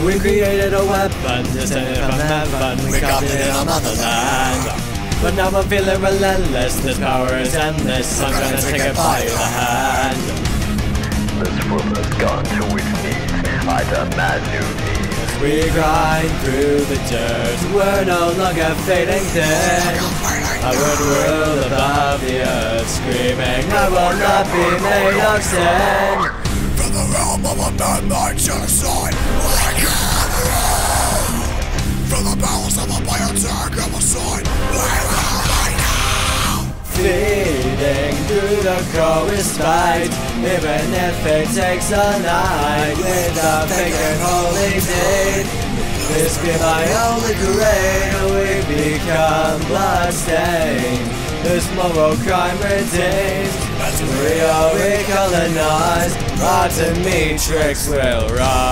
We created a weapon, descended from heaven. We got it in our motherland. But now I'm feeling relentless. This power is endless. I'm gonna take it by the hand. This world has gone to its knees. I demand new needs. As we grind through the dirt, we're no longer fading thin. I would rule above the earth, screaming, I will not be made of sin. From the realm of a man-made genocide, I can't run. From the bowels of a biotech homicide, we will right now. Feeding through the chorus fight, even if it takes a night. Without thinking holy deed, this be my only grade. We become bloodstained, this moral crime redeemed. As we are recolonized, our Dimetrix will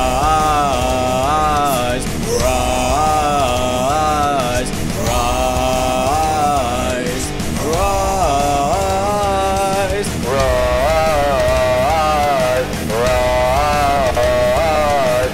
rise, rise, rise, rise, Rise, rise,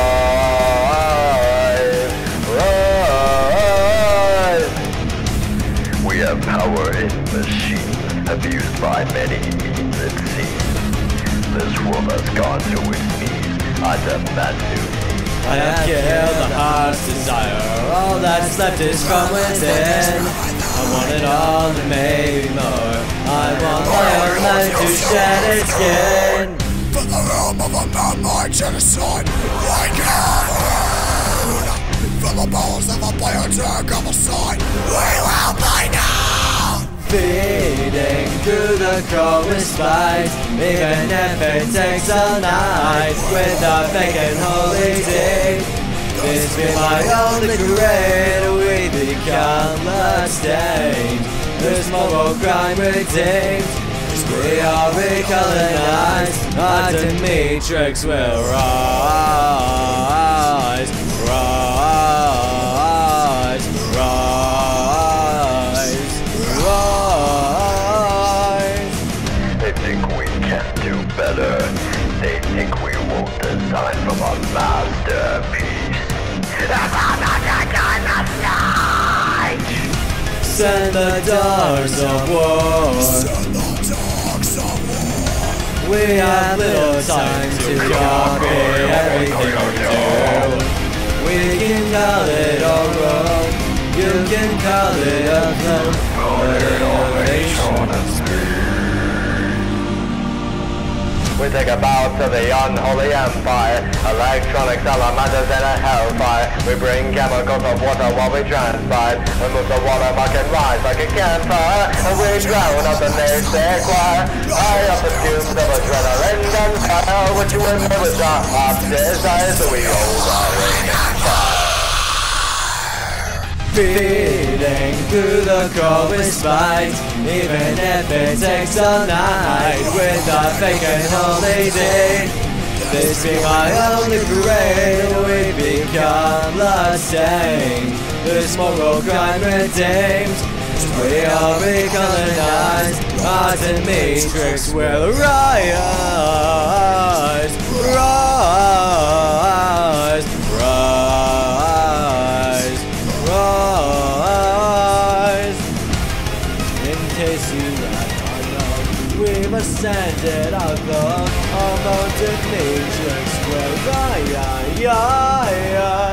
rise, rise. We have power in machines, abused by many means it seems. This world has gone to its knees. I demand new needs. I have killed the heart's desire. All that's left is from within. I want it all and maybe more. I want my own life to shed its skin. From the realm of a man-made genocide, I can't run. From the bowels of a biotech homicide, we will find out. Feeding through the chorus fight, even if it takes a night. Without thinking holy deed, this be my only grade. We become bloodstained, this moral crime redeemed. As we are recolonized, our Dimetrix will rise, rise, rise, rise. They think we can do better. They think we won't design from a masterpiece. That's another kind of night. Send the dogs of war. Send the dogs of war. We have little time to copy everything we do. We can call it all wrong, you can call it a flow, but innovation is We take a bow to the unholy empire. Electronic salamanders in a hellfire. We bring chemicals of water while we transpire. We move the water bucket rise like a campfire. And we drown out the naysayer choir. High up the fumes of adrenaline gunfire. What you remember with our hot desires, so we hold our ring and fire. feeding through the chorus fight, even if it takes all night, without faking holy deed. This be my only grade, we become bloodstained, this moral crime redeemed. We are recolonized, our Dimetrix will rise, rise, rise, rise. In case you had not known, we've ascended our throne, our Dimetrix will rise.